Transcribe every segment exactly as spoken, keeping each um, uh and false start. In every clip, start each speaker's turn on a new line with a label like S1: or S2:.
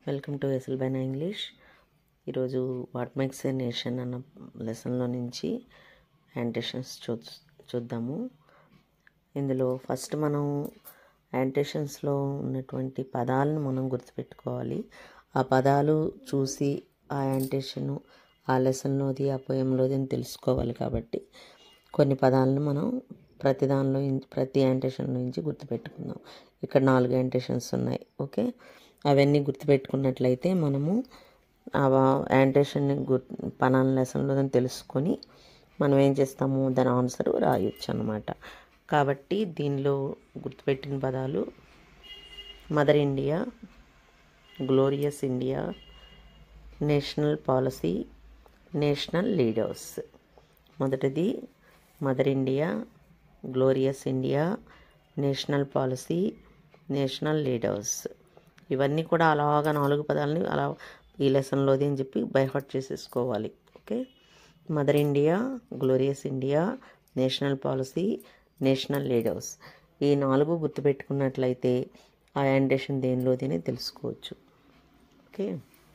S1: Welcome to ఎస్ఎల్బైనా English. ఈరోజు what makes a nation అన్న లెసన్లో నుంచి యాంటేషన్స్ చూ చూద్దాము. ఇందులో ఫస్ట్ మనం యాంటేషన్స్లో ఉన్నటువంటి పదాలను మనం గుర్తుపెట్టుకోవాలి. ఆ పదాలు చూసి ఆ యాంటేషను ఆ లెసన్లోది ఆ పోయంలోది అని తెలుసుకోవాలి. కాబట్టి కొన్ని పదాలను మనం ప్రతి దానిలో ప్రతి యాంటేషన్లో నుంచి గుర్తుపెట్టుకుందాం. ఇక్కడ నాలుగు యాంటేషన్స్ ఉన్నాయి. ఓకే, అవన్నీ గుర్తుపెట్టుకున్నట్లయితే మనము ఆ యాంటేషన్ని గుర్ పదాల లెసన్లో తెలుసుకొని మనం ఏం చేస్తాము, దాని ఆన్సర్ రాయొచ్చు అన్నమాట. కాబట్టి దీనిలో గుర్తుపెట్టిన పదాలు mother India, glorious India, national policy, national leaders. మొదటిది mother India, glorious India, national policy, national leaders. ఇవన్నీ కూడా అలాగా నాలుగు పదాలని అలా ఈ లెసన్లోది అని చెప్పి బైహార్ట్ చేసేసుకోవాలి. Okay, mother India, glorious India, national policy, national leaders. ఈ నాలుగు గుర్తుపెట్టుకున్నట్లయితే ఆ యాంటేషన్ దేనిలోది అని తెలుసుకోవచ్చు. ఓకే,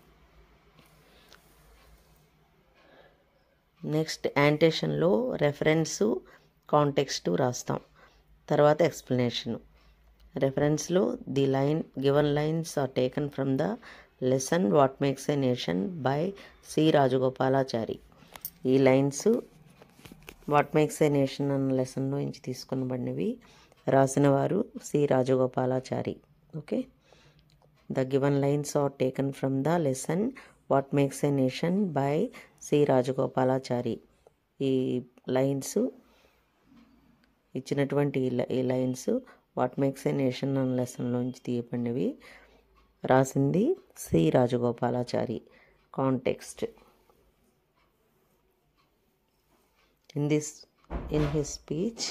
S1: నెక్స్ట్ యాంటేషన్లో రెఫరెన్సు, కాంటెక్స్టు రాస్తాం. తర్వాత ఎక్స్ప్లెనేషను. రెఫరెన్స్లో the line given lines are taken from the lesson what makes a nation by C Rajagopalachari. ఈ lines what makes a nation అన్న లెసన్లో నుంచి తీసుకునబడినవి. రాసిన వారు C Rajagopalachari. Okay, the given lines are taken from the lesson what makes a nation by C Rajagopalachari. ఈ lines ఇచ్చినటువంటి ఈ lines what makes a nation అన్న లెసన్లోంచి తీయబడినవి. రాసింది C Rajagopalachari. Context in this in his speech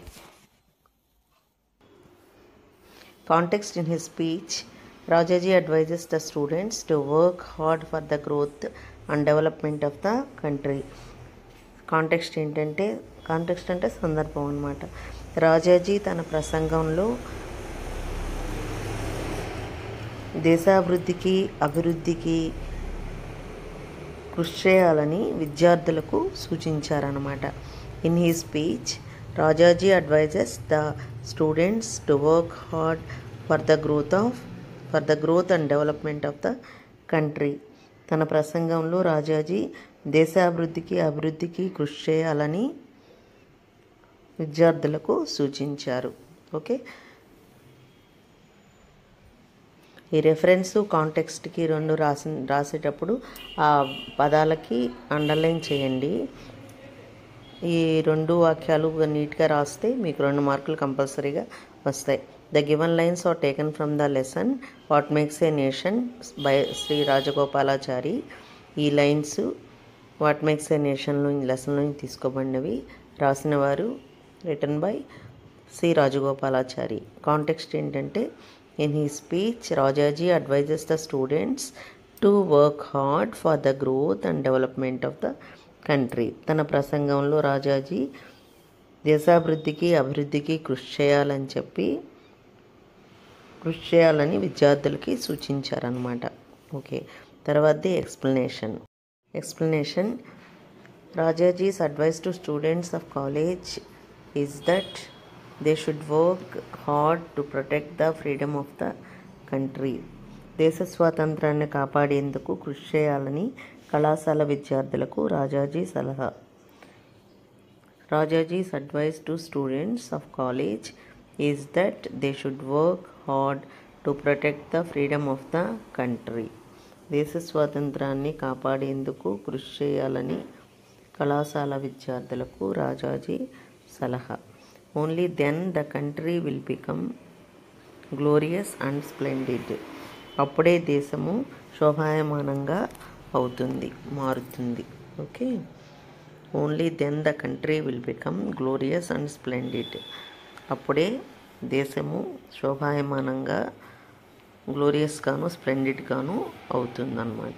S1: context in his speech Rajaji advises the students to work hard for the growth and development of the country. Context ఏంటంటే, context అంటే సందర్భం అన్నమాట. రాజాజీ తన ప్రసంగంలో దేశాభివృద్ధికి అభివృద్ధికి కృషి చేయాలని విద్యార్థులకు సూచించారన్నమాట. In he speech Rajaji advises the students to work hard for the growth of for the growth and development of the country. తన ప్రసంగంలో రాజాజీ దేశాభివృద్ధికి అభివృద్ధికి కృషి చేయాలని విద్యార్థులకు సూచించారు. ఓకే, ఈ రెఫరెన్సు కాంటెక్స్ట్కి రెండు రాసి రాసేటప్పుడు ఆ పదాలకి అండర్లైన్ చేయండి. ఈ రెండు వాక్యాలు నీట్గా రాస్తే మీకు రెండు మార్కులు కంపల్సరీగా వస్తాయి. The given lines are taken from the lesson what makes a nation by Shri Rajagopalachari. ఈ లైన్స్ వాట్ మేక్స్ ఏ నేషన్లో లెసన్లో తీసుకోబడినవి. రాసిన వారు written by C Rajagopalachari. Context ఏంటంటే, in he speech Rajaji advises the students to work hard for the growth and development of the country. తన ప్రసంగంలో రాజాజీ దేశాభివృద్ధికి అభివృద్ధికి కృషి చేయాలని చెప్పి కృషి చేయాలని విద్యార్థులకి సూచించారనమాట. ఓకే, తర్వాతది explanation. Explanation Rajaji's advice to students of college is that they should work hard to protect the freedom of the country. దేశ స్వాతంత్రాన్ని కాపాడేందుకు కృషి చేయాలని కళాశాల విద్యార్థులకు రాజాజీ సలహా. Rajaji's advice to students of college is that they should work hard to protect the freedom of the country. దేశ స్వాతంత్రాన్ని కాపాడేందుకు కృషి చేయాలని కళాశాల విద్యార్థులకు రాజాజీ సలహా. Only then the country will become glorious and splendid. అప్పుడే దేశము శోభాయమానంగా అవుతుంది, మారుతుంది. Okay, only then the country will become glorious and splendid. అప్పుడే దేశము శోభాయమానంగా, గ్లోరియస్గాను స్ప్లెండిడ్గాను అవుతుందన్నమాట.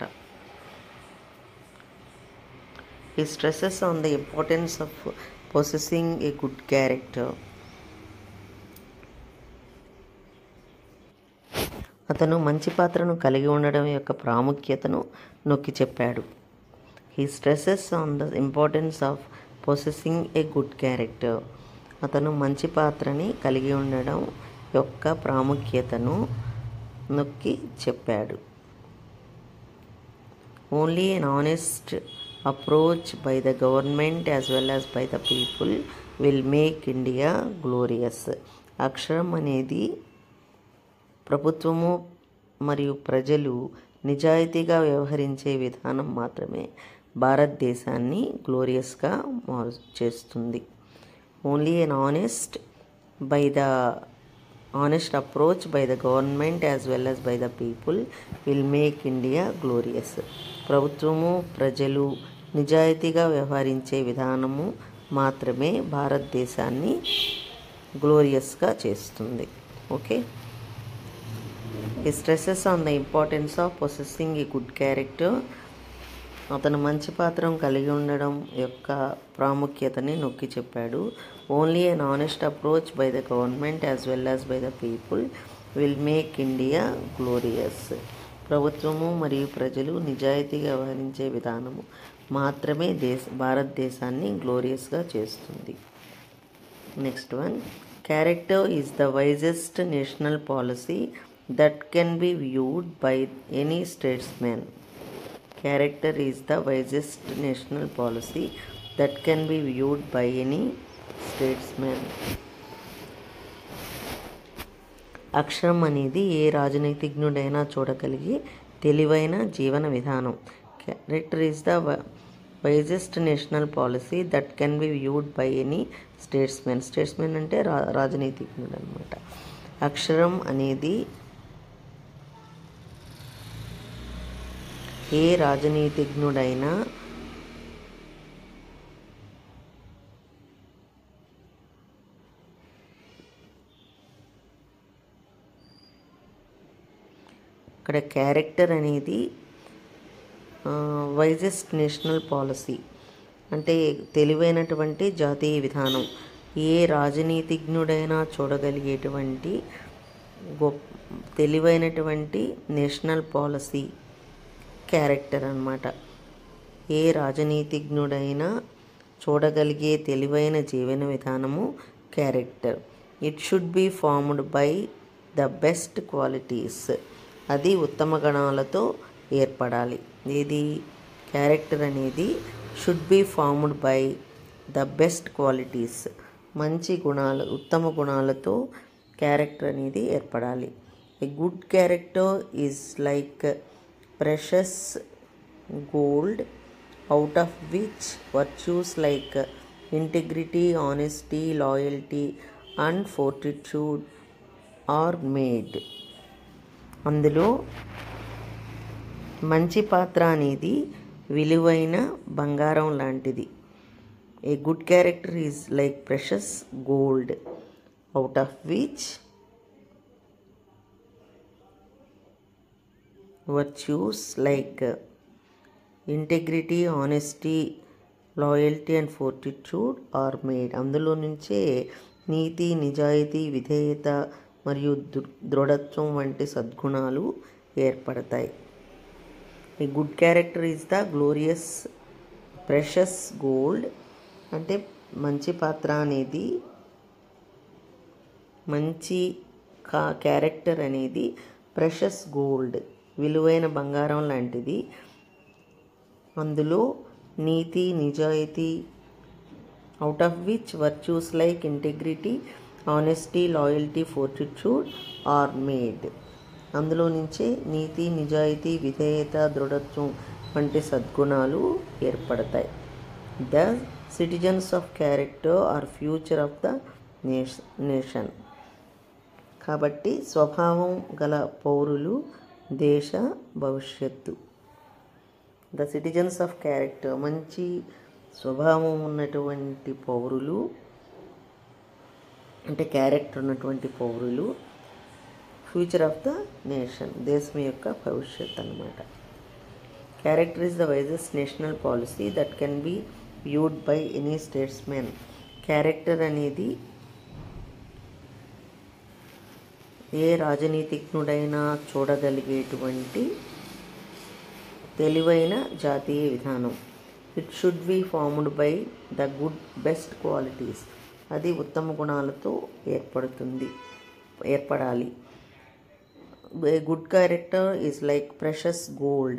S1: He stresses on the importance of possessing a good character. అతను మంచి పాత్రను కలిగి ఉండడం యొక్క ప్రాముఖ్యతను నొక్కి చెప్పాడు. He stresses on the importance of possessing a good character. అతను మంచి పాత్రని కలిగి ఉండడం యొక్క ప్రాముఖ్యతను నొక్కి చెప్పాడు. Only an honest approach by the government as well as by the people will make India glorious. అక్షరం అనేది ప్రభుత్వము మరియు ప్రజలు నిజాయితీగా వ్యవహరించే విధానం మాత్రమే భారతదేశాన్ని గ్లోరియస్గా మారు చేస్తుంది. Only an honest by the honest approach by the government as well as by the people will make India glorious. ప్రభుత్వము ప్రజలు నిజాయితీగా వ్యవహరించే విధానము మాత్రమే భారతదేశాన్ని గ్లోరియస్గా చేస్తుంది. Okay. He stresses on the importance of possessing a good character. అతను మంచి పాత్రను కలిగి ఉండడం యొక్క ప్రాముఖ్యతని నొక్కి చెప్పాడు. Only an honest approach by the government as well as by the people will make India glorious. ప్రభుత్వము మరియు ప్రజలు నిజాయితీగా వ్యవహరించే విధానము మాత్రమే దేశ భారతదేశాన్ని గ్లోరియస్గా చేస్తుంది. Next one, character is the wisest national policy that can be viewed by any statesmen. Character is the wisest national policy that can be viewed by any statesman. అక్షరం అనేది ఏ రాజనీతిజ్ఞుడైనా చూడగలిగే తెలివైన జీవన విధానం. Character is the wisest national policy that can be viewed by any statesmen. Statesmen అంటే రా రాజనీతిజ్ఞుడు అనమాట. అక్షరం అనేది ఏ రాజనీతిజ్ఞుడైనా ఇక్కడ క్యారెక్టర్ అనేది వైజెస్ట్ నేషనల్ పాలసీ అంటే తెలివైనటువంటి జాతీయ విధానం. ఏ రాజనీతిజ్ఞుడైనా చూడగలిగేటువంటి గొప్ప తెలివైనటువంటి నేషనల్ పాలసీ క్యారెక్టర్ అన్నమాట. ఏ రాజనీతిజ్ఞుడైనా చూడగలిగే తెలివైన జీవన విధానము character. It should be formed by the best qualities. అది ఉత్తమ గుణాలతో ఏర్పడాలి. ఇది క్యారెక్టర్ అనేది should be formed by the best qualities. మంచి గుణాలు ఉత్తమ గుణాలతో క్యారెక్టర్ అనేది ఏర్పడాలి. A good character is like precious gold out of which virtues like integrity, honesty, loyalty and fortitude are made. అందులో మంచి పాత్ర అనేది విలువైన బంగారం లాంటిది. A good character is like precious gold out of which virtues like integrity, honesty, loyalty and fortitude are made. అందులో నుంచే నీతి, నిజాయితీ, విధేయత మరియు దృఢత్వం వంటి సద్గుణాలు ఏర్పడతాయి. ఈ good character is the glorious precious gold అంటే మంచి పాత్ర అనేది మంచి కా క్యారెక్టర్ అనేది ప్రెషస్ గోల్డ్ విలువైన బంగారం లాంటిది. అందులో నీతి, నిజాయితీ, out of which virtues like integrity, honesty, loyalty, fortitude are made. అందులో నుంచే నీతి, నిజాయితీ, విధేయత, దృఢత్వం వంటి సద్గుణాలు ఏర్పడతాయి. The citizens of character are future of the nation. కాబట్టి స్వభావం గల పౌరులు దేశ భవిష్యత్తు. ద సిటిజన్స్ ఆఫ్ క్యారెక్టర్ మంచి స్వభావం ఉన్నటువంటి పౌరులు అంటే క్యారెక్టర్ ఉన్నటువంటి పౌరులు ఫ్యూచర్ ఆఫ్ ద నేషన్ దేశం యొక్క భవిష్యత్తు అన్నమాట. Character is the wisest national policy that can be viewed by any statesmen. Character అనేది ఏ రాజనీతిజ్ఞుడైనా చూడగలిగేటువంటి తెలివైన జాతీయ విధానం. It should be formed by the good best qualities. అది ఉత్తమ గుణాలతో ఏర్పడుతుంది ఏర్పడాలి. A good character is like precious gold.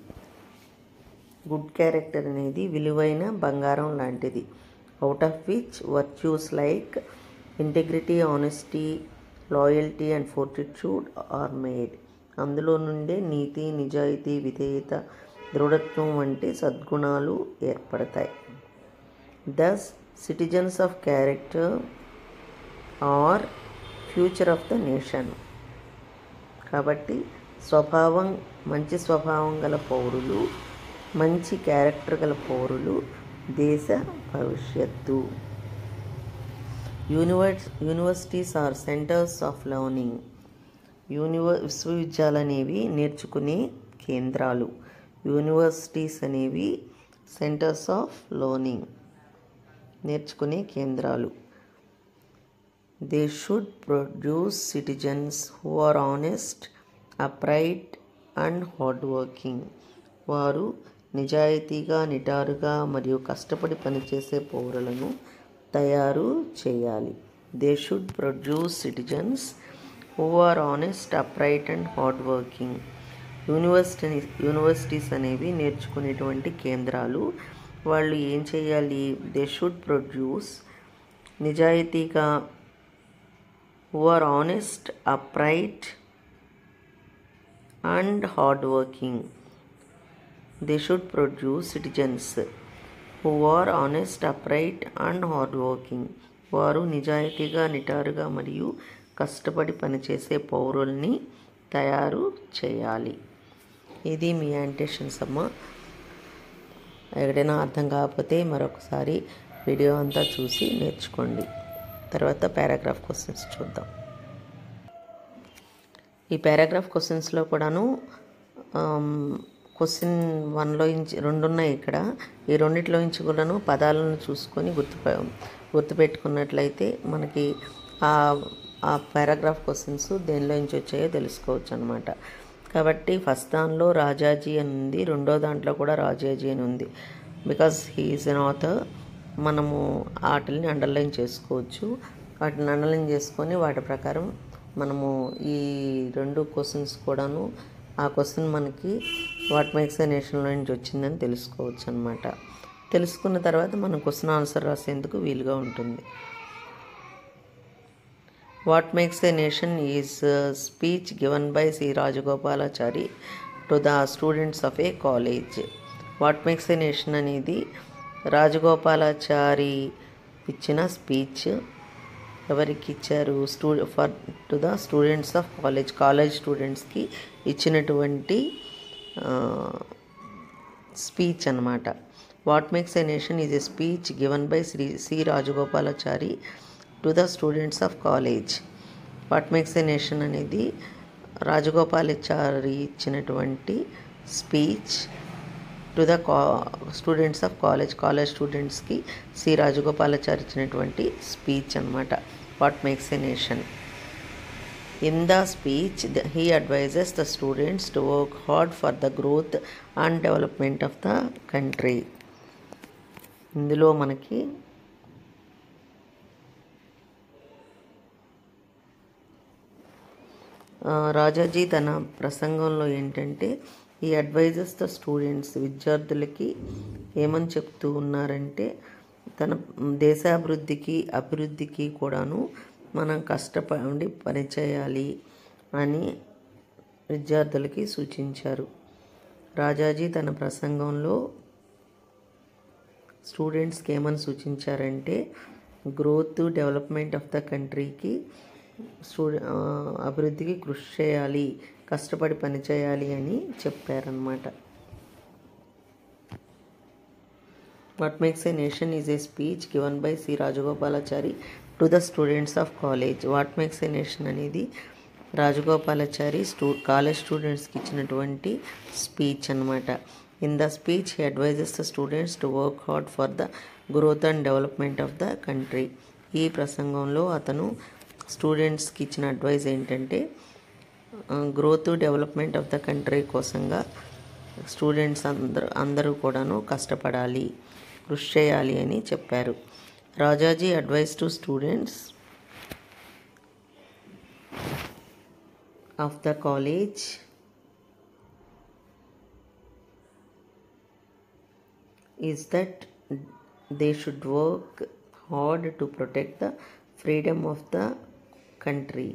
S1: Good character అనేది విలువైన బంగారం లాంటిది. Out of which virtues like integrity, honesty, loyalty and fortitude are made. అందులో నుండే నీతి, నిజాయితీ, విధేయత, దృఢత్వం వంటి సద్గుణాలు ఏర్పడతాయి. Thus citizens of character are future of the nation. కాబట్టి స్వభావం మంచి స్వభావం గల పౌరులు, మంచి క్యారెక్టర్ గల పౌరులు దేశ భవిష్యత్తు. Universe universities are centres of learning. యూనివ విశ్వవిద్యాలయాలు అనేవి నేర్చుకునే కేంద్రాలు. యూనివర్సిటీస్ అనేవి సెంటర్స్ ఆఫ్ లెర్నింగ్, నేర్చుకునే కేంద్రాలు. They should produce citizens who are honest, upright and hard working. వారు నిజాయితీగా, నిటారుగా మరియు కష్టపడి పనిచేసే పౌరులను తయారు చేయాలి. They should produce citizens who are honest, upright and hard working. University universities అనేవి నేర్చుకునేటువంటి కేంద్రాలు. వాళ్ళు ఏం చేయాలి? దే షుడ్ ప్రొడ్యూస్ నిజాయితీగా, who are honest, upright and hard working. They should produce citizens who are honest, upright and hard working. వారు నిజాయితీగా, నిటారుగా మరియు కష్టపడి పనిచేసే పౌరుల్ని తయారు చేయాలి. ఇది మీ యాంటేషన్స్ అమ్మ. ఎక్కడైనా అర్థం కాకపోతే మరొకసారి వీడియో అంతా చూసి నేర్చుకోండి. తర్వాత పారాగ్రాఫ్ క్వశ్చన్స్ చూద్దాం. ఈ పారాగ్రాఫ్ క్వశ్చన్స్లో కూడాను క్వశ్చన్ వన్లో ఇంచి రెండు ఉన్నాయి ఇక్కడ. ఈ రెండిట్లో నుంచి కూడాను పదాలను చూసుకొని గుర్తు గుర్తుపెట్టుకున్నట్లయితే మనకి ఆ ఆ పారాగ్రాఫ్ క్వశ్చన్స్ దేనిలో నుంచి వచ్చాయో తెలుసుకోవచ్చు అనమాట. కాబట్టి ఫస్ట్ దానిలో రాజాజీ అని ఉంది, రెండో దాంట్లో కూడా రాజాజీ అని ఉంది. Because he is an author. మనము వాటిని అండర్లైన్ చేసుకోవచ్చు. వాటిని అండర్లైన్ చేసుకొని వాటి ప్రకారం మనము ఈ రెండు క్వశ్చన్స్ కూడాను ఆ క్వశ్చన్ మనకి వాట్ మేక్స్ ఎ నేషన్లో నుంచి వచ్చిందని తెలుసుకోవచ్చు అనమాట. తెలుసుకున్న తర్వాత మనం క్వశ్చన్ ఆన్సర్ రాసేందుకు వీలుగా ఉంటుంది. What makes a nation is speech given by C Rajagopalachari to the students of a college. What makes a nation అనేది రాజగోపాలాచారి ఇచ్చిన స్పీచ్. ఎవరికి ఇచ్చారు? స్టూ for to the students of college, college స్టూడెంట్స్కి ఇచ్చినటువంటి స్పీచ్ అన్నమాట. What makes a nation is a speech given by Shri C Rajagopalachari to the students of college. What makes a nation అనేది రాజగోపాలాచారి ఇచ్చినటువంటి స్పీచ్ టు ద కా students of college, college స్టూడెంట్స్కి C Rajagopalachari ఇచ్చినటువంటి speech అనమాట. What makes a nation. In the speech he advises the students to work hard for the growth and development of the country. ఇందులో మనకి రాజాజీ తన ప్రసంగంలో ఏంటంటే ఈ అడ్వైజెస్ ద స్టూడెంట్స్, విద్యార్థులకి ఏమని చెప్తూ ఉన్నారంటే తన దేశాభివృద్ధికి అభివృద్ధికి కూడాను మనం కష్టపడి పనిచేయాలి అని విద్యార్థులకి సూచించారు. రాజాజీ తన ప్రసంగంలో స్టూడెంట్స్కి ఏమని సూచించారంటే గ్రోత్, డెవలప్మెంట్ ఆఫ్ ద కంట్రీకి, స్టూడె అభివృద్ధికి కృషి చేయాలి, కష్టపడి పనిచేయాలి అని చెప్పారనమాట. What makes a nation is a speech given by C Rajagopalachari to the students of college. What makes a nation అనేది రాజగోపాలాచారి స్టూ కాలేజ్ స్టూడెంట్స్కి ఇచ్చినటువంటి స్పీచ్ అనమాట. In the speech he advises the students to work hard for the growth and development of the country. ఈ ప్రసంగంలో అతను స్టూడెంట్స్కి ఇచ్చిన అడ్వైజ్ ఏంటంటే growth development of the country కోసంగా స్టూడెంట్స్ అందరూ అందరూ కూడాను కష్టపడాలి, కృషి చేయాలి అని చెప్పారు. Rajaji advice to students of the college is that they should work hard to protect the freedom of the country.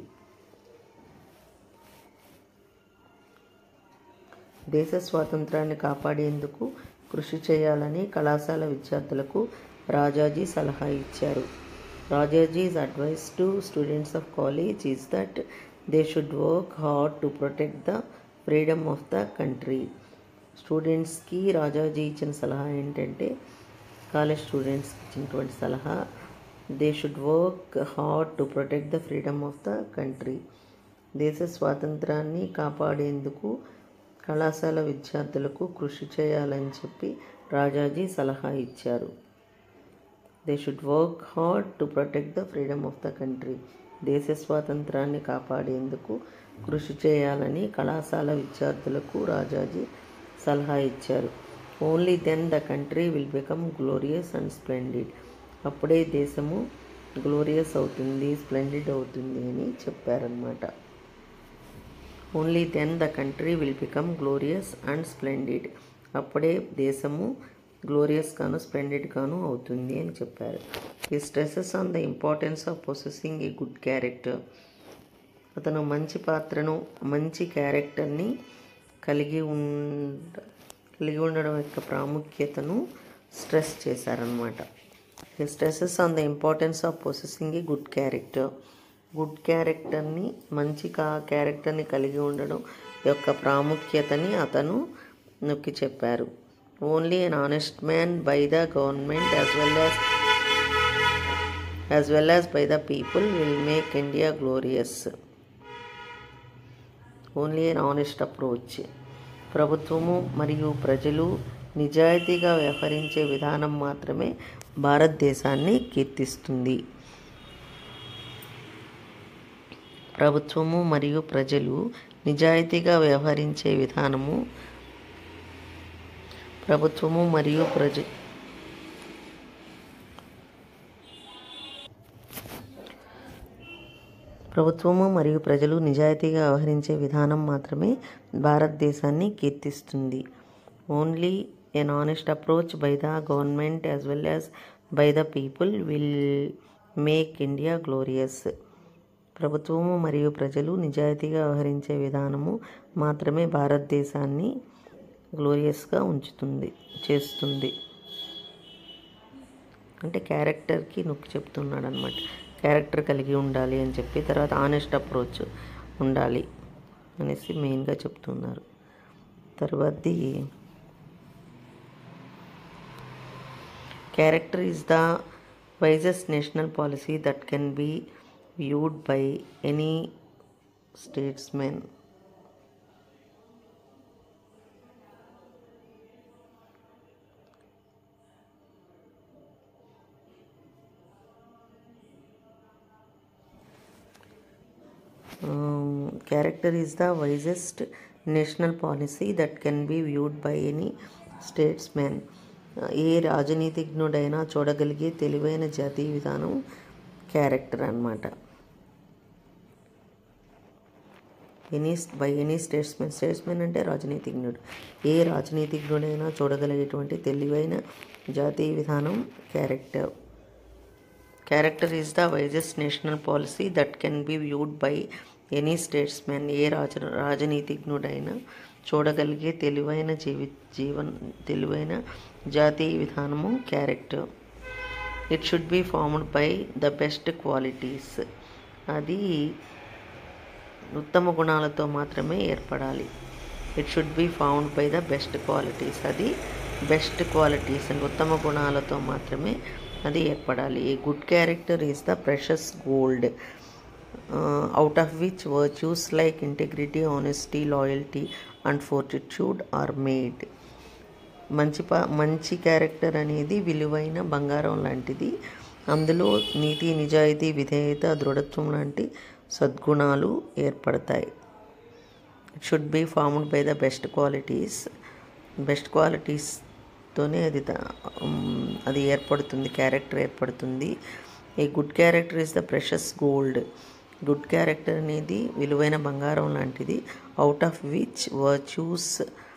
S1: దేశ స్వాతంత్రాన్ని కాపాడేందుకు కృషి చేయాలని కళాశాల విద్యార్థులకు రాజాజీ సలహా ఇచ్చారు. రాజాజీ's advice to students of college is that they should work hard to protect the freedom of the country. స్టూడెంట్స్కి రాజాజీ ఇచ్చిన సలహా ఏంటంటే, కాలేజ్ స్టూడెంట్స్కి ఇచ్చినటువంటి సలహా, they should work hard to protect the freedom of the country. దేశ స్వాతంత్రాన్ని కాపాడేందుకు కళాశాల విద్యార్థులకు కృషి చేయాలని చెప్పి రాజాజీ సలహా ఇచ్చారు. They should work hard to protect the freedom of the country. దేశ స్వాతంత్రాన్ని కాపాడేందుకు కృషి చేయాలని కళాశాల విద్యార్థులకు రాజాజీ సలహా ఇచ్చారు. Only then the country will become glorious and splendid. అప్పుడే దేశము గ్లోరియస్ అవుతుంది, స్ప్లెండిడ్ అవుతుంది అని చెప్పారనమాట. Only then the country will become glorious and splendid. అప్పుడే దేశము గ్లోరియస్ గాను స్ప్లెండిడ్ గాను అవుతుంది అని చెప్పారు. He stresses on the importance of possessing a good character. అతను మంచి పాత్రను, మంచి క్యారెక్టర్ని కలిగి ఉండ కలిగి ఉండడం యొక్క ప్రాముఖ్యతను స్ట్రెస్ చేశారనమాట. He stresses on the importance of possessing a good character. Good క్యారెక్టర్ని, మంచి కా క్యారెక్టర్ని కలిగి ఉండడం యొక్క ప్రాముఖ్యతని అతను నొక్కి చెప్పారు. Only an honest man by the government as well as as well as by the people will make India glorious. Only an honest approach. ప్రభుత్వము మరియు ప్రజలు నిజాయితీగా వ్యవహరించే విధానం మాత్రమే భారతదేశాన్ని కీర్తిస్తుంది. ప్రభుత్వము మరియు ప్రజలు నిజాయితీగా వ్యవహరించే విధానము ప్రభుత్వము మరియు ప్రజ ప్రభుత్వము మరియు ప్రజలు నిజాయితీగా వ్యవహరించే విధానం మాత్రమే భారతదేశాన్ని కీర్తిస్తుంది. Only an honest approach by the government as well as by the people will make India glorious. ప్రభుత్వము మరియు ప్రజలు నిజాయితీగా వ్యవహరించే విధానము మాత్రమే భారతదేశాన్ని గ్లోరియస్గా ఉంచుతుంది చేస్తుంది. అంటే క్యారెక్టర్కి నొక్కి చెప్తున్నాడు అనమాట. క్యారెక్టర్ కలిగి ఉండాలి అని చెప్పి, తర్వాత ఆనెస్ట్ అప్రోచ్ ఉండాలి అనేసి మెయిన్గా చెప్తున్నారు. తర్వాతది character is the wisest national policy that can be viewed by any statesmen. Character is the wisest national policy that can be viewed by any statesmen. ఏ రాజనీతిజ్ఞుడైనా చూడగలిగే తెలివైన జాతీయ విధానం క్యారెక్టర్ అన్నమాట. Any by any statesmen. Statesmen అంటే రాజనీతిజ్ఞుడు. ఏ రాజనీతిజ్ఞుడైనా చూడగలిగేటువంటి తెలివైన జాతీయ విధానం character. Character is the wisest national policy that can be viewed by any statesmen. ఏ రాజ రాజనీతిజ్ఞుడైనా చూడగలిగే తెలివైన జీవి జీవన్ తెలివైన జాతీయ విధానము character. It should be formed by the best qualities. అది ఉత్తమ గుణాలతో మాత్రమే ఏర్పడాలి. It should be found by the best qualities. అది బెస్ట్ క్వాలిటీస్ అండ్ ఉత్తమ గుణాలతో మాత్రమే అది ఏర్పడాలి. A good character is the precious gold out of which virtues like integrity, honesty, loyalty and fortitude are made. మంచి ప మంచి క్యారెక్టర్ అనేది విలువైన బంగారం లాంటిది. అందులో నీతి, నిజాయితీ, విధేయత, దృఢత్వం లాంటి సద్గుణాలు ఏర్పడతాయి. It should be formed by the best qualities. Best క్వాలిటీస్తోనే అది అది ఏర్పడుతుంది, క్యారెక్టర్ ఏర్పడుతుంది. A good character is the precious gold. Good character అనేది విలువైన బంగారం లాంటిది. Out of which virtues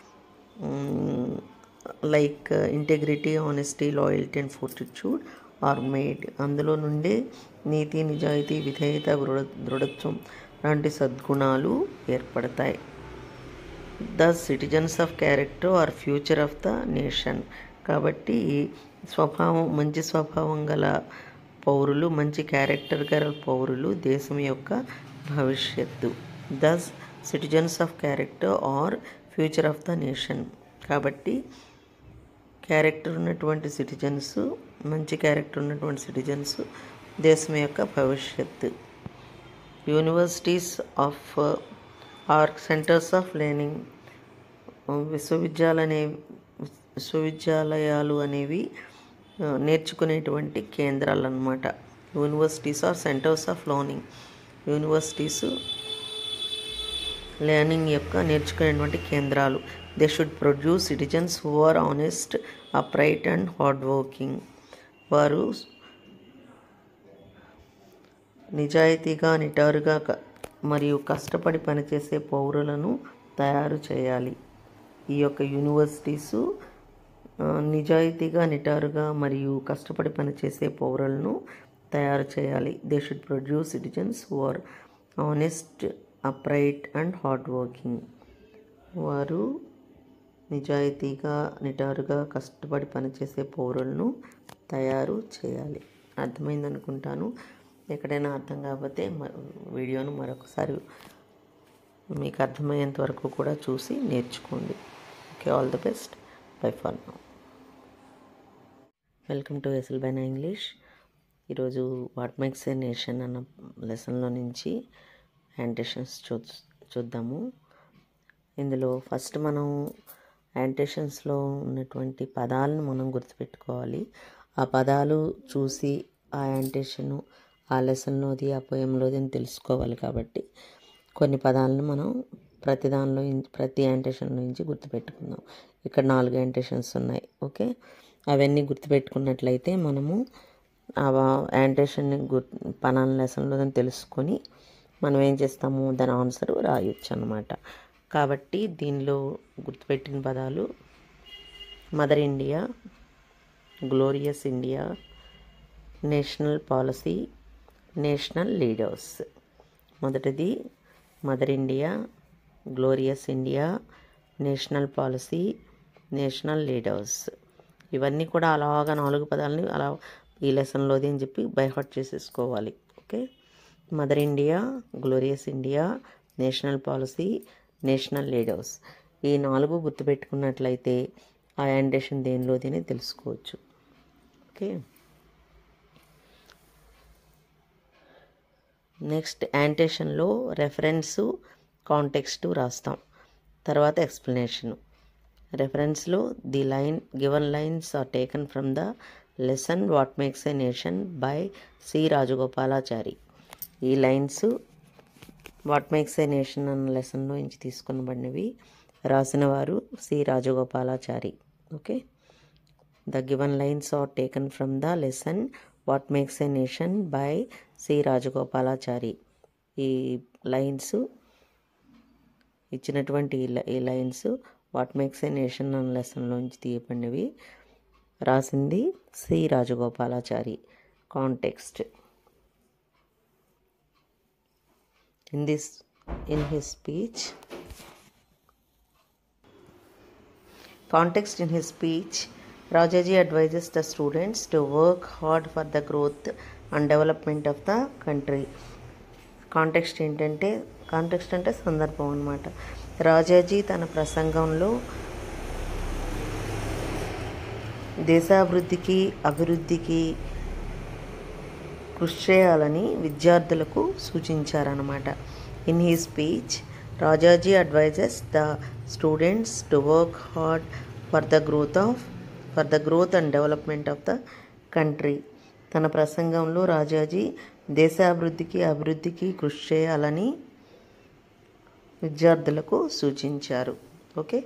S1: like integrity, honesty, loyalty and fortitude are made. అందులో నుండే నీతి, నిజాయితీ, విధేయత, దృఢ దృఢత్వం లాంటి సద్గుణాలు ఏర్పడతాయి. The citizens of character are future of the nation. కాబట్టి స్వభావం మంచి స్వభావం గల పౌరులు, మంచి క్యారెక్టర్ గల పౌరులు దేశం యొక్క భవిష్యత్తు. Thus citizens of character are future of the nation. కాబట్టి క్యారెక్టర్ ఉన్నటువంటి సిటిజన్స్, మంచి క్యారెక్టర్ ఉన్నటువంటి సిటిజన్స్ దేశం యొక్క భవిష్యత్తు. Universities of are centres of learning. విశ్వవిద్యాలయ విశ్వవిద్యాలయాలు అనేవి నేర్చుకునేటువంటి కేంద్రాలు అన్నమాట. Universities are centres of learning. Universities learning యొక్క నేర్చుకునేటువంటి కేంద్రాలు. They should produce citizens who are honest, upright and hard working. వారు నిజాయితీగా, నిటారుగా మరియు కష్టపడి పనిచేసే పౌరులను తయారు చేయాలి. ఈ యొక్క యూనివర్సిటీసు నిజాయితీగా, నిటారుగా మరియు కష్టపడి పనిచేసే పౌరులను తయారు చేయాలి. They should produce citizens who are honest, upright and hard working. వారు నిజాయితీగా, నిటారుగా కష్టపడి పనిచేసే పౌరులను తయారు చేయాలి. అర్థమైంది అనుకుంటాను. ఎక్కడైనా అర్థం కాకపోతే వీడియోను మరొకసారి మీకు అర్థమయ్యేంత వరకు కూడా చూసి నేర్చుకోండి. Okay, all the best. Bye for now. Welcome to ఎస్ఎల్బైనా ఇంగ్లీష్. ఈరోజు వాట్ మేక్స్ ఏ నేషన్ అన్న లెసన్లో నుంచి యాంటేషన్స్ చూ చూద్దాము. ఇందులో ఫస్ట్ మనం యాంటేషన్స్లో ఉన్నటువంటి పదాలను మనం గుర్తుపెట్టుకోవాలి. ఆ పదాలు చూసి ఆ యాంటేషను ఆ లెసన్లోది, ఆ పోయంలోది అని తెలుసుకోవాలి. కాబట్టి కొన్ని పదాలను మనం ప్రతి దానిలో ప్రతి యాంటేషన్లో నుంచి గుర్తుపెట్టుకుందాం. ఇక్కడ నాలుగు యాంటేషన్స్ ఉన్నాయి. ఓకే, అవన్నీ గుర్తుపెట్టుకున్నట్లయితే మనము ఆ యాంటేషన్ని గుర్ పదాల లెసన్లో తెలుసుకొని మనం ఏం చేస్తాము, దాని ఆన్సర్ రాయొచ్చు అన్నమాట. కాబట్టి దీనిలో గుర్తుపెట్టిన పదాలు mother India, glorious India, national policy, national leaders. మొదటిది mother India, glorious India, national policy, national leaders. ఇవన్నీ కూడా అలాగా నాలుగు పదాలని అలా ఈ లెసన్లోది అని చెప్పి బైహార్ట్ చేసేసుకోవాలి. Okay, mother India, glorious India, national policy, national leaders. ఈ నాలుగు గుర్తుపెట్టుకున్నట్లయితే ఆ యాంటేషన్ దేనిలోది అని తెలుసుకోవచ్చు. ఓకే, నెక్స్ట్ యాంటేషన్లో రెఫరెన్సు, కాంటెక్స్టు రాస్తాం. తర్వాత ఎక్స్ప్లెనేషను. రెఫరెన్స్లో the line given lines are taken from the lesson what makes a nation by C Rajagopalachari. ఈ lines what makes a nation అన్న లెసన్లో నుంచి తీసుకునబడినవి. రాసిన వారు C Rajagopalachari. Okay, the given lines are taken from the lesson what makes a nation by C Rajagopalachari. ఈ lines ఇచ్చినటువంటి ఈ lines what makes a nation అన్న లెసన్లోంచి తీయబడినవి. రాసింది C Rajagopalachari. Context. In this in his speech Context in his speech, Rajaji advises the students to work hard for the growth and development of the country. Context ఏంటంటే, context అంటే సందర్భం అన్నమాట. రాజాజీ తన ప్రసంగంలో దేశాభివృద్ధికి, అభివృద్ధికి కృషి చేయాలని విద్యార్థులకు సూచించారన్నమాట. In he speech Rajaji advises the students to work hard for the growth of for the growth and development of the country. తన ప్రసంగంలో రాజాజీ దేశాభివృద్ధికి అభివృద్ధికి కృషి చేయాలని విద్యార్థులకు సూచించారు. ఓకే,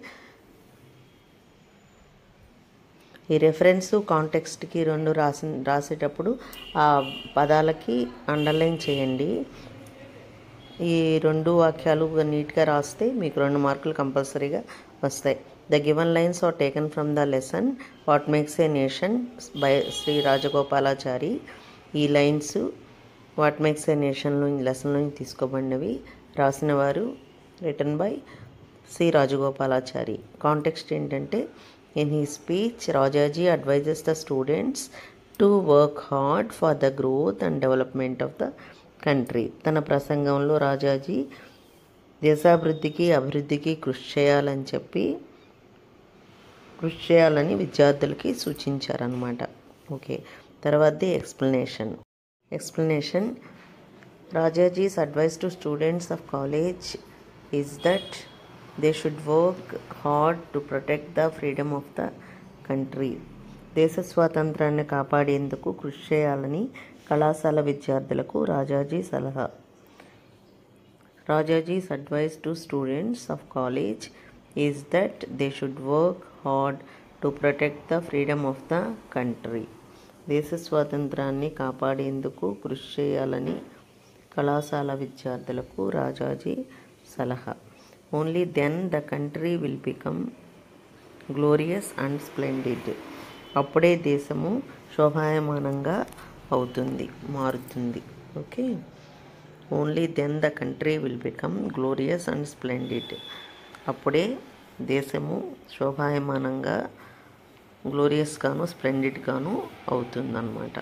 S1: ఈ రెఫరెన్స్ కాంటెక్స్ట్కి రెండు రాసి రాసేటప్పుడు ఆ పదాలకి అండర్లైన్ చేయండి. ఈ రెండు వాక్యాలు నీట్గా రాస్తే మీకు రెండు మార్కులు కంపల్సరీగా వస్తాయి. The given lines are taken from the lesson what makes a nation by Shri Rajagopalachari. ఈ లైన్స్ వాట్ మేక్స్ ఏ నేషన్లో లెసన్లో తీసుకోబడినవి. రాసిన వారు written by C Rajagopalachari. Context ఏంటంటే, in he speech Rajaji advises the students to work hard for the growth and development of the country. తన ప్రసంగంలో రాజాజీ దేశాభివృద్ధికి అభివృద్ధికి కృషి చేయాలని చెప్పి కృషి చేయాలని విద్యార్థులకి సూచించారనమాట. ఓకే, తర్వాతది explanation. Explanation Rajaji's advice to students of college is that they should work hard to protect the freedom of the country. దేశ స్వాతంత్రాన్ని కాపాడేందుకు కృషి చేయాలని కళాశాల విద్యార్థులకు రాజాజీ సలహా. Rajaji's advice to students of college is that they should work hard to protect the freedom of the country. దేశ స్వాతంత్రాన్ని కాపాడేందుకు కృషి చేయాలని కళాశాల విద్యార్థులకు రాజాజీ సలహా. Only then the country will become glorious and splendid. అప్పుడే దేశము శోభాయమానంగా అవుతుంది, మారుతుంది. Okay, only then the country will become glorious and splendid. అప్పుడే దేశము శోభాయమానంగా, గ్లోరియస్గాను స్ప్లెండిడ్గాను అవుతుందన్నమాట.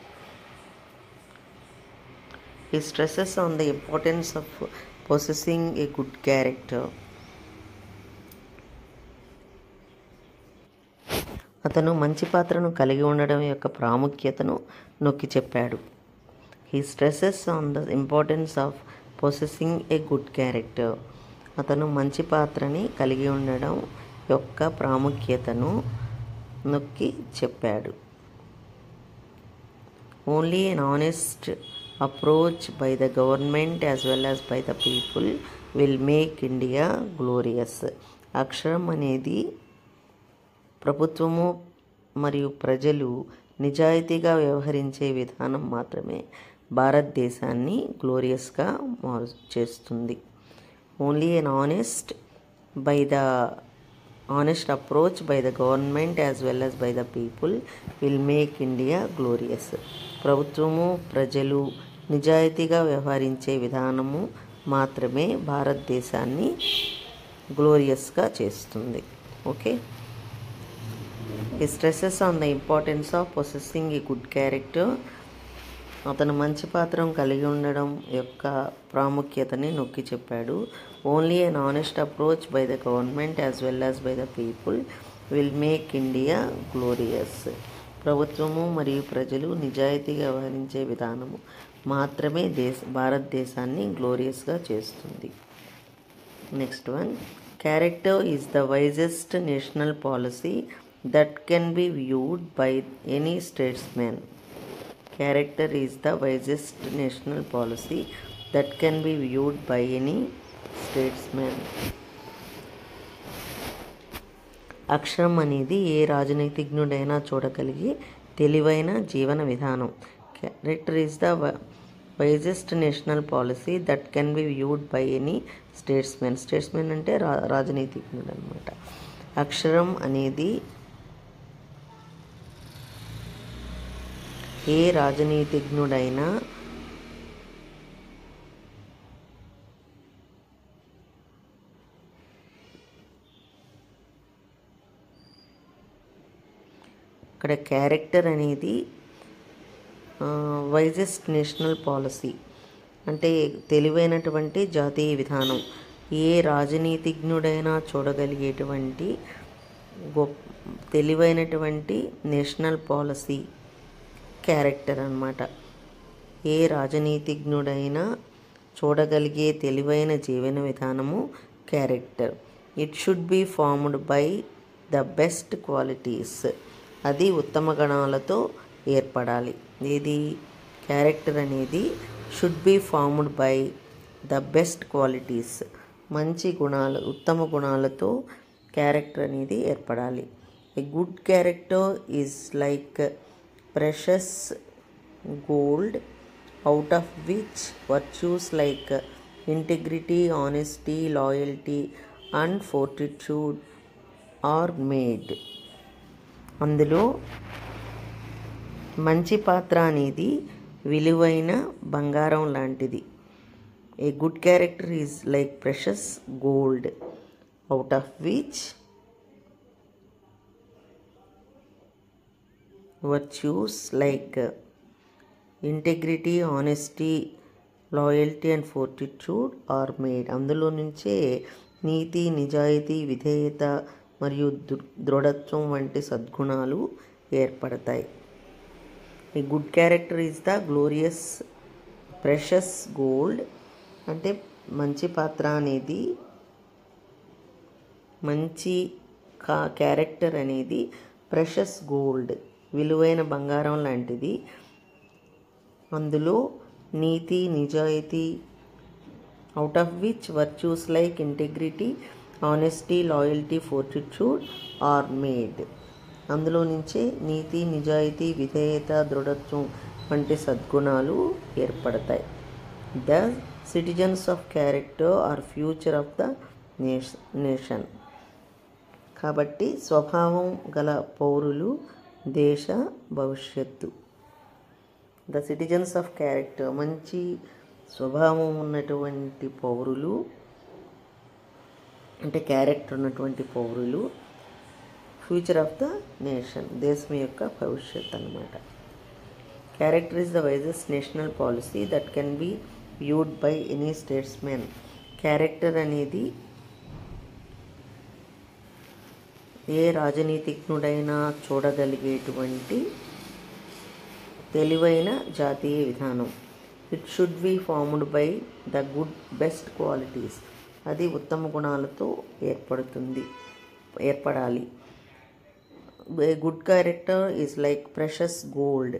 S1: He stresses on the importance of possessing a good character. అతను మంచి పాత్రను కలిగి ఉండడం యొక్క ప్రాముఖ్యతను నొక్కి చెప్పాడు. He stresses on the importance of possessing a good character. అతను మంచి పాత్రని కలిగి ఉండడం యొక్క ప్రాముఖ్యతను నొక్కి చెప్పాడు. Only an honest approach by the government as well as by the people will make India glorious. అక్షరం అనేది ప్రభుత్వము మరియు ప్రజలు నిజాయితీగా వ్యవహరించే విధానం మాత్రమే భారతదేశాన్ని గ్లోరియస్గా మారు చేస్తుంది. Only an honest by the honest approach by the government as well as by the people will make India glorious. ప్రభుత్వము ప్రజలు నిజాయితీగా వ్యవహరించే విధానము మాత్రమే భారతదేశాన్ని గ్లోరియస్గా చేస్తుంది. Okay, He stresses on the importance of possessing a good character. అతను మంచి పాత్రను కలిగి ఉండడం యొక్క ప్రాముఖ్యతని నొక్కి చెప్పాడు. Only an honest approach by the government as well as by the people will make India glorious. ప్రభుత్వము మరియు ప్రజలు నిజాయితీగా వ్యవహరించే విధానము మాత్రమే దేశ భారతదేశాన్ని గ్లోరియస్గా చేస్తుంది. Next one, character is the wisest national policy that can be viewed by any statesman. Character is the wisest national policy that can be viewed by any statesman. అక్షరం అనేది ఏ రాజనీతిజ్ఞుడైనా చూడగలిగే తెలివైన జీవన విధానం. Character is the wisest national policy that can be viewed by any statesmen. Statesmen అంటే రా రాజనీతిజ్ఞుడు అనమాట. అక్షరం అనేది ఏ రాజనీతిజ్ఞుడైనా ఇక్కడ క్యారెక్టర్ అనేది వైజెస్ట్ నేషనల్ పాలసీ అంటే తెలివైనటువంటి జాతీయ విధానం. ఏ రాజనీతిజ్ఞుడైనా చూడగలిగేటువంటి గొప్ప తెలివైనటువంటి నేషనల్ పాలసీ క్యారెక్టర్ అన్నమాట. ఏ రాజనీతిజ్ఞుడైనా చూడగలిగే తెలివైన జీవన విధానము character. It should be formed by the best qualities. అది ఉత్తమ గణాలతో ఏర్పడాలి. ఇది క్యారెక్టర్ అనేది should be formed by the best qualities, మంచి గుణాలు ఉత్తమ గుణాలతో క్యారెక్టర్ అనేది ఏర్పడాలి. A good character is like precious gold out of which virtues like integrity, honesty, loyalty and fortitude are made. అందులో మంచి పాత్ర అనేది విలువైన బంగారం లాంటిది. A good character is like precious gold out of which virtues like integrity, honesty, loyalty and fortitude are made. అందులో నుంచే నీతి, నిజాయితీ, విధేయత మరియు దృఢత్వం వంటి సద్గుణాలు ఏర్పడతాయి. A good character is the glorious precious gold అంటే మంచి పాత్ర అనేది మంచి కా క్యారెక్టర్ అనేది ప్రెషస్ గోల్డ్ విలువైన బంగారం లాంటిది. అందులో నీతి, నిజాయితీ, out of which virtues like integrity, honesty, loyalty, fortitude are made. అందులో నుంచే నీతి, నిజాయితీ, విధేయత, దృఢత్వం వంటి సద్గుణాలు ఏర్పడతాయి. The citizens of character are future of the nation. కాబట్టి స్వభావం గల పౌరులు దేశ భవిష్యత్తు. ద సిటిజన్స్ ఆఫ్ క్యారెక్టర్ మంచి స్వభావం ఉన్నటువంటి పౌరులు అంటే క్యారెక్టర్ ఉన్నటువంటి పౌరులు ఫ్యూచర్ ఆఫ్ ద నేషన్, దేశం యొక్క భవిష్యత్ అన్నమాట. Character is the wisest national policy that can be viewed by any statesmen. Character అనేది ఏ రాజనీతిజ్ఞుడైనా చూడగలిగేటువంటి తెలివైన జాతీయ విధానం. It should be formed by the good best qualities. అది ఉత్తమ గుణాలతో ఏర్పడుతుంది ఏర్పడాలి. A good character is like precious gold.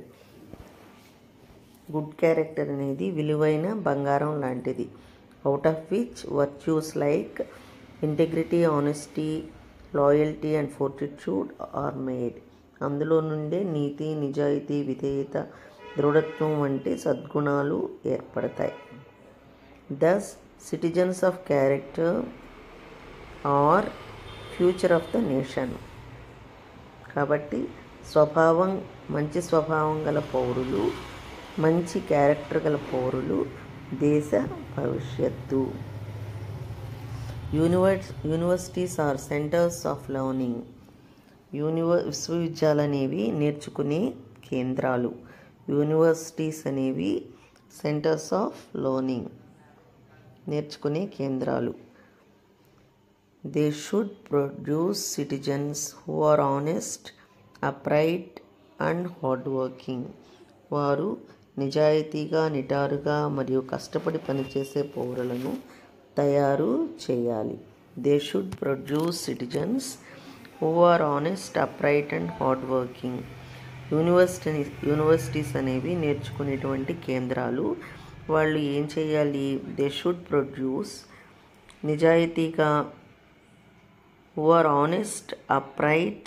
S1: Good character అనేది విలువైన బంగారం లాంటిది. Out of which virtues like integrity, honesty, loyalty and fortitude are made. అందులో నుండే నీతి, నిజాయితీ, విధేయత, దృఢత్వం వంటి సద్గుణాలు ఏర్పడతాయి. Thus citizens of character are future of the nation. కాబట్టి స్వభావం మంచి స్వభావం గల పౌరులు, మంచి క్యారెక్టర్ గల పౌరులు దేశ భవిష్యత్తు. Universe universities are centres of learning. యూనివ విశ్వవిద్యాలయాలు అనేవి నేర్చుకునే కేంద్రాలు. యూనివర్సిటీస్ అనేవి సెంటర్స్ ఆఫ్ లెర్నింగ్ నేర్చుకునే కేంద్రాలు. They should produce citizens who are honest, upright and hard working. వారు నిజాయితీగా, నిటారుగా మరియు కష్టపడి పనిచేసే పౌరులను తయారు చేయాలి. They should produce citizens who are honest, upright and hard working. University universities అనేవి నేర్చుకునేటువంటి కేంద్రాలు. వాళ్ళు ఏం చేయాలి? దే షుడ్ ప్రొడ్యూస్ నిజాయితీగా, who are honest, upright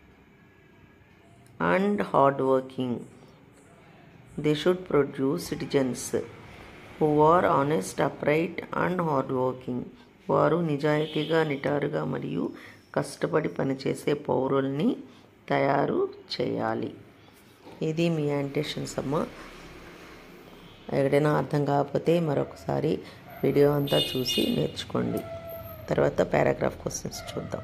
S1: and hard working. They should produce citizens who are honest, upright and hard working. వారు నిజాయితీగా, నిటారుగా మరియు కష్టపడి పనిచేసే పౌరుల్ని తయారు చేయాలి. ఇది మీ యాంటేషన్స్ అమ్మ. ఎక్కడైనా అర్థం కాకపోతే మరొకసారి వీడియో అంతా చూసి నేర్చుకోండి. తర్వాత పారాగ్రాఫ్ క్వశ్చన్స్ చూద్దాం.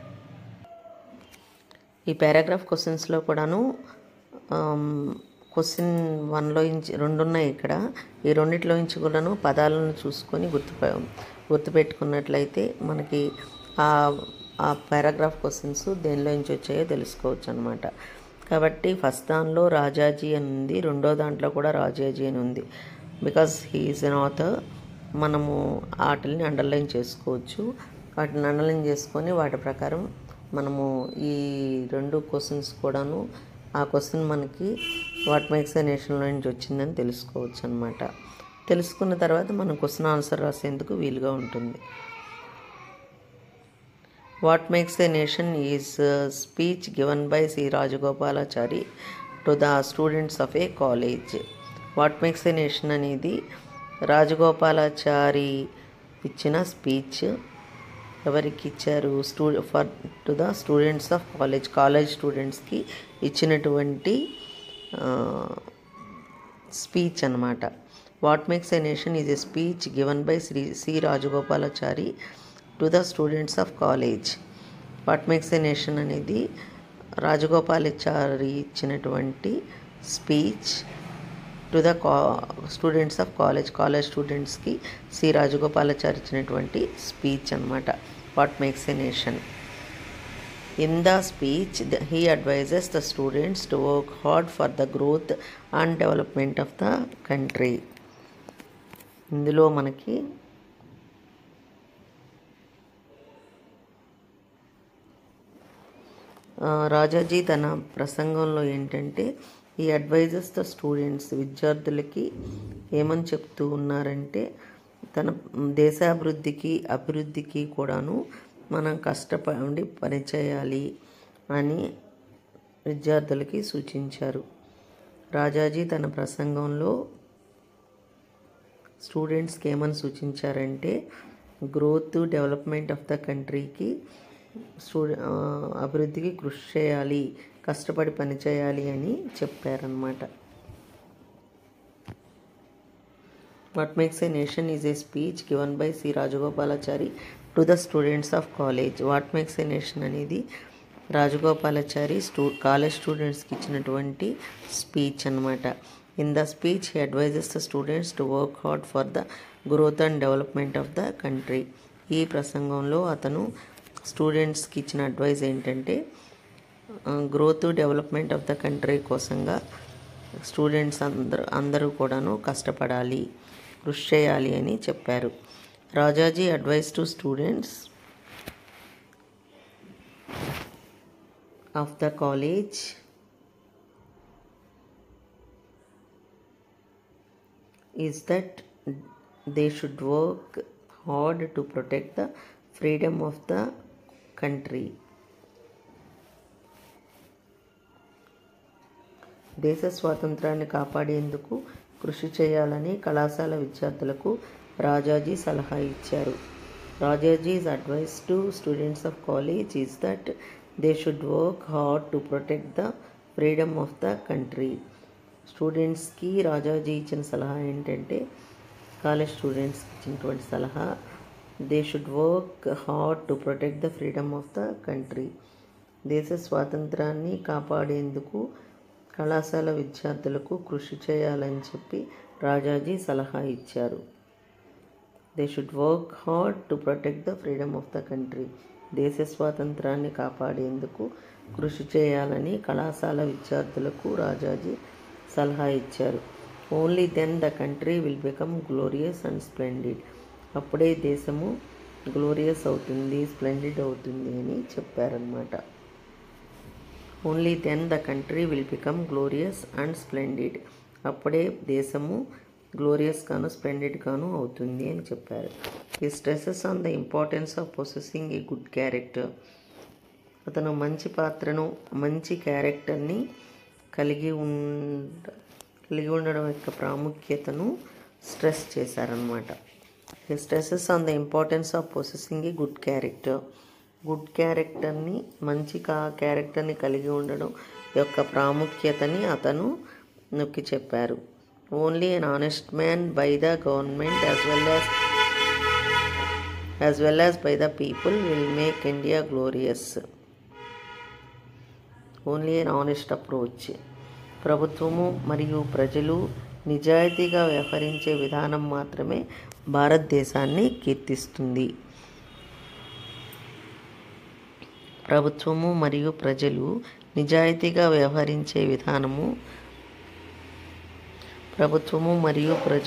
S1: ఈ పారాగ్రాఫ్ క్వశ్చన్స్లో కూడాను క్వశ్చన్ వన్లో ఇంచి రెండు ఉన్నాయి ఇక్కడ. ఈ రెండిట్లో నుంచి కూడాను పదాలను చూసుకొని గుర్తు గుర్తుపెట్టుకున్నట్లయితే మనకి ఆ ఆ పారాగ్రాఫ్ క్వశ్చన్స్ దేనిలో నుంచి వచ్చాయో తెలుసుకోవచ్చు అనమాట. కాబట్టి ఫస్ట్ దానిలో రాజాజీ అని ఉంది, రెండో దాంట్లో కూడా రాజాజీ అని ఉంది. Because he is an author. మనము వాటిని అండర్లైన్ చేసుకోవచ్చు. వాటిని అండర్లైన్ చేసుకొని వాటి ప్రకారం మనము ఈ రెండు క్వశ్చన్స్ కూడాను ఆ క్వశ్చన్ మనకి వాట్ మేక్స్ ఎ నేషన్లో నుంచి వచ్చిందని తెలుసుకోవచ్చు అనమాట. తెలుసుకున్న తర్వాత మనం క్వశ్చన్ ఆన్సర్ రాసేందుకు వీలుగా ఉంటుంది. What makes a nation is speech given by C Rajagopalachari to the students of a college. What makes a nation అనేది రాజగోపాలాచారి ఇచ్చిన స్పీచ్. ఎవరికి ఇచ్చారు? స్టూ for to the students of college college స్టూడెంట్స్కి ఇచ్చినటువంటి స్పీచ్ అన్నమాట. What makes a nation is a speech given by Shri C Rajagopalachari to the students of college. What makes a nation అనేది రాజగోపాలాచారి ఇచ్చినటువంటి స్పీచ్ టు ద కా students of college college స్టూడెంట్స్కి C Rajagopalachari ఇచ్చినటువంటి speech అనమాట. What makes a nation. In the speech he advises the students to work hard for the growth and development of the country. ఇందులో మనకి రాజాజీ తన ప్రసంగంలో ఏంటంటే ఈ అడ్వైజెస్ ద స్టూడెంట్స్ విద్యార్థులకి ఏమని చెప్తూ ఉన్నారంటే తన దేశాభివృద్ధికి అభివృద్ధికి కూడాను మనం కష్టపడి పనిచేయాలి అని విద్యార్థులకి సూచించారు. రాజాజీ తన ప్రసంగంలో స్టూడెంట్స్కి ఏమని సూచించారంటే గ్రోత్ డెవలప్మెంట్ ఆఫ్ ద కంట్రీకి స్టూడె అభివృద్ధికి కృషి చేయాలి, కష్టపడి పనిచేయాలి అని చెప్పారనమాట. What makes a nation is a speech given by C Rajagopalachari to the students of college. What makes a nation అనేది రాజగోపాలాచారి స్టూ కాలేజ్ స్టూడెంట్స్కి ఇచ్చినటువంటి స్పీచ్ అనమాట. In the speech he advises the students to work hard for the growth and development of the country. ఈ ప్రసంగంలో అతను స్టూడెంట్స్కి ఇచ్చిన అడ్వైజ్ ఏంటంటే growth development of the country కోసంగా స్టూడెంట్స్ అందరూ అందరూ కూడాను కష్టపడాలి, కృషి చేయాలి అని చెప్పారు. Rajaji advice to students of the college is that they should work hard to protect the freedom of the country. దేశ స్వాతంత్రాన్ని కాపాడేందుకు కృషి చేయాలని కళాశాల విద్యార్థులకు రాజాజీ సలహా ఇచ్చారు. రాజాజీ's advice to students of college is that they should work hard to protect the freedom of the country. స్టూడెంట్స్కి రాజాజీ ఇచ్చిన సలహా ఏంటంటే కాలేజ్ స్టూడెంట్స్కి ఇచ్చినటువంటి సలహా they should work hard to protect the freedom of the country. దేశ స్వాతంత్రాన్ని కాపాడేందుకు కళాశాల విద్యార్థులకు కృషి చేయాలని చెప్పి రాజాజీ సలహా ఇచ్చారు. They should work hard to protect the freedom of the country. దేశ స్వాతంత్రాన్ని కాపాడేందుకు కృషి చేయాలని కళాశాల విద్యార్థులకు రాజాజీ సలహా ఇచ్చారు. Only then the country will become glorious and splendid. అప్పుడే దేశము గ్లోరియస్ అవుతుంది, స్ప్లెండిడ్ అవుతుంది అని చెప్పారనమాట. Only then the country will become glorious and splendid. అప్పుడే దేశము గ్లోరియస్ గాను స్ప్లెండిడ్ గాను అవుతుంది అని చెప్పారు. He stresses on the importance of possessing a good character. అతను మంచి పాత్రను మంచి క్యారెక్టర్ని కలిగి ఉండ కలిగి ఉండడం యొక్క ప్రాముఖ్యతను స్ట్రెస్ చేశారనమాట. He stresses on the importance of possessing a good character. Good క్యారెక్టర్ని మంచి కా క్యారెక్టర్ని కలిగి ఉండడం యొక్క ప్రాముఖ్యతని అతను నొక్కి చెప్పారు. Only an honest man by the government as well as as well as by the people will make India glorious. Only an honest approach. ప్రభుత్వము మరియు ప్రజలు నిజాయితీగా వ్యవహరించే విధానం మాత్రమే భారతదేశాన్ని కీర్తిస్తుంది. ప్రభుత్వము మరియు ప్రజలు నిజాయితీగా వ్యవహరించే విధానము ప్రభుత్వము మరియు ప్రజ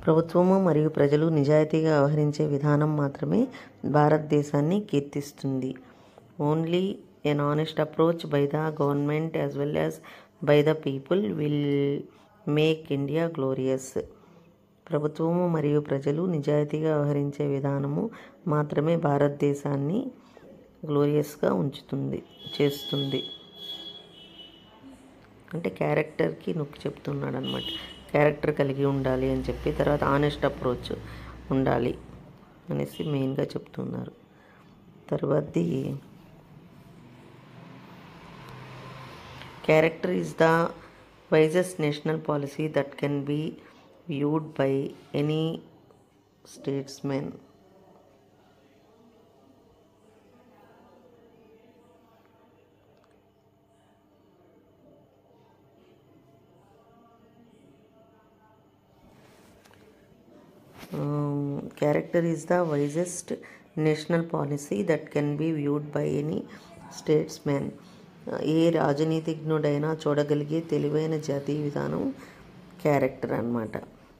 S1: ప్రభుత్వము మరియు ప్రజలు నిజాయితీగా వ్యవహరించే విధానం మాత్రమే భారతదేశాన్ని కీర్తిస్తుంది. Only an honest approach by the government as well as by the people will make India glorious. ప్రభుత్వము మరియు ప్రజలు నిజాయితీగా వ్యవహరించే విధానము మాత్రమే భారతదేశాన్ని గ్లోరియస్గా ఉంచుతుంది చేస్తుంది. అంటే క్యారెక్టర్కి నొక్కి చెప్తున్నాడు అనమాట. క్యారెక్టర్ కలిగి ఉండాలి అని చెప్పి, తర్వాత ఆనెస్ట్ అప్రోచ్ ఉండాలి అనేసి మెయిన్గా చెప్తున్నారు. తర్వాతది character is the wisest national policy that can be viewed by any statesmen. Character is the wisest national policy that can be viewed by any statesmen. ఏ రాజనీతిజ్ఞుడైనా చూడగలిగే తెలివైన జాతీయ విధానం క్యారెక్టర్ అన్నమాట.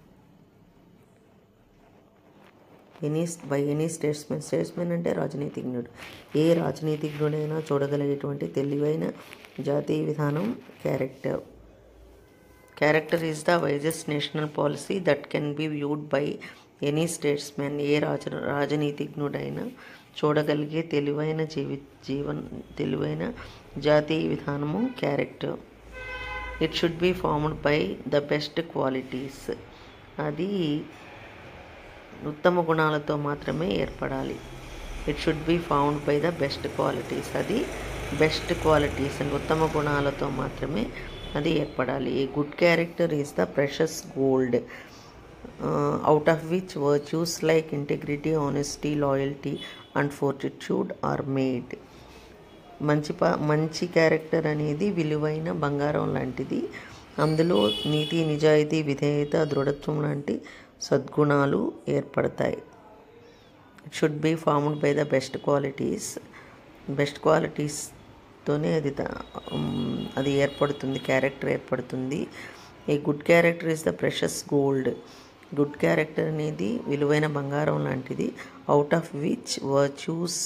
S1: Any by any statesmen. Statesmen అంటే రాజనీతిజ్ఞుడు. ఏ రాజనీతిజ్ఞుడైనా చూడగలిగేటువంటి తెలివైన జాతీయ విధానం character. Character is the wisest national policy that can be viewed by any statesmen. ఏ రాజ రాజనీతిజ్ఞుడైనా చూడగలిగే తెలివైన జీవి జీవన్ తెలివైన జాతీయ విధానము character. It should be formed by the best qualities. అది ఉత్తమ గుణాలతో మాత్రమే ఏర్పడాలి. It should be found by the best qualities. అది బెస్ట్ క్వాలిటీస్ అండ్ ఉత్తమ గుణాలతో మాత్రమే అది ఏర్పడాలి. A good character is the precious gold out of which virtues like integrity, honesty, loyalty and fortitude are made. మంచి ప మంచి క్యారెక్టర్ అనేది విలువైన బంగారం లాంటిది. అందులో నీతి, నిజాయితీ, విధేయత, దృఢత్వం లాంటి సద్గుణాలు ఏర్పడతాయి. It should be formed by the best qualities. Best క్వాలిటీస్తోనే అది అది ఏర్పడుతుంది, క్యారెక్టర్ ఏర్పడుతుంది. A good character is the precious gold. Good character అనేది విలువైన బంగారం లాంటిది. Out of which virtues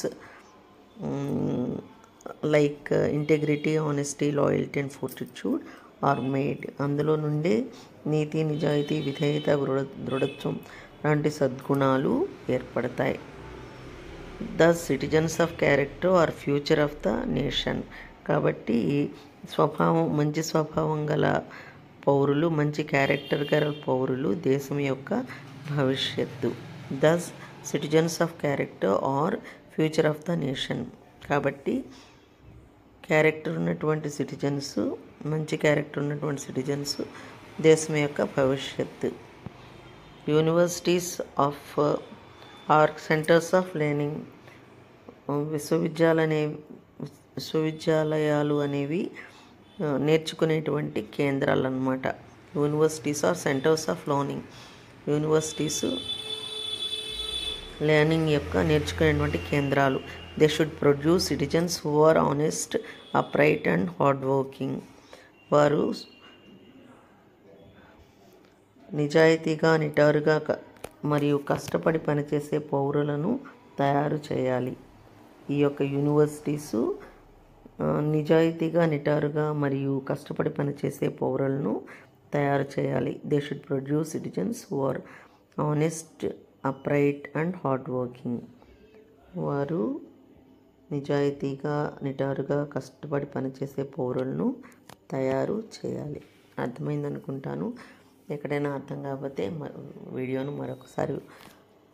S1: like integrity, honesty, loyalty and fortitude are made. అందులో నుండే నీతి, నిజాయితీ, విధేయత, దృఢ దృఢత్వం లాంటి సద్గుణాలు ఏర్పడతాయి. The citizens of character are future of the nation. కాబట్టి స్వభావం మంచి స్వభావం గల పౌరులు, మంచి క్యారెక్టర్ గల పౌరులు దేశం యొక్క భవిష్యత్తు. Thus citizens of character are future of the nation. కాబట్టి క్యారెక్టర్ ఉన్నటువంటి సిటిజన్స్, మంచి క్యారెక్టర్ ఉన్నటువంటి సిటిజన్స్ దేశం యొక్క భవిష్యత్తు. Universities of are centres of learning. విశ్వవిద్యాలయ విశ్వవిద్యాలయాలు అనేవి నేర్చుకునేటువంటి కేంద్రాలు అన్నమాట. Universities are centres of learning. Universities learning యొక్క నేర్చుకునేటువంటి కేంద్రాలు. They should produce citizens who are honest, upright and hard working. వారు నిజాయితీగా, నిటారుగా మరియు కష్టపడి పనిచేసే పౌరులను తయారు చేయాలి. ఈ యొక్క యూనివర్సిటీసు నిజాయితీగా, నిటారుగా మరియు కష్టపడి పనిచేసే పౌరులను తయారు చేయాలి. They should produce citizens who are honest, upright and hard working. వారు నిజాయితీగా, నిటారుగా కష్టపడి పనిచేసే పౌరులను తయారు చేయాలి. అర్థమైంది అనుకుంటాను. ఎక్కడైనా అర్థం కాకపోతే వీడియోను మరొకసారి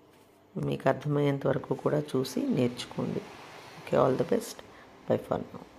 S1: మీకు అర్థమయ్యేంత వరకు కూడా చూసి నేర్చుకోండి. Okay, all the best. Bye for now.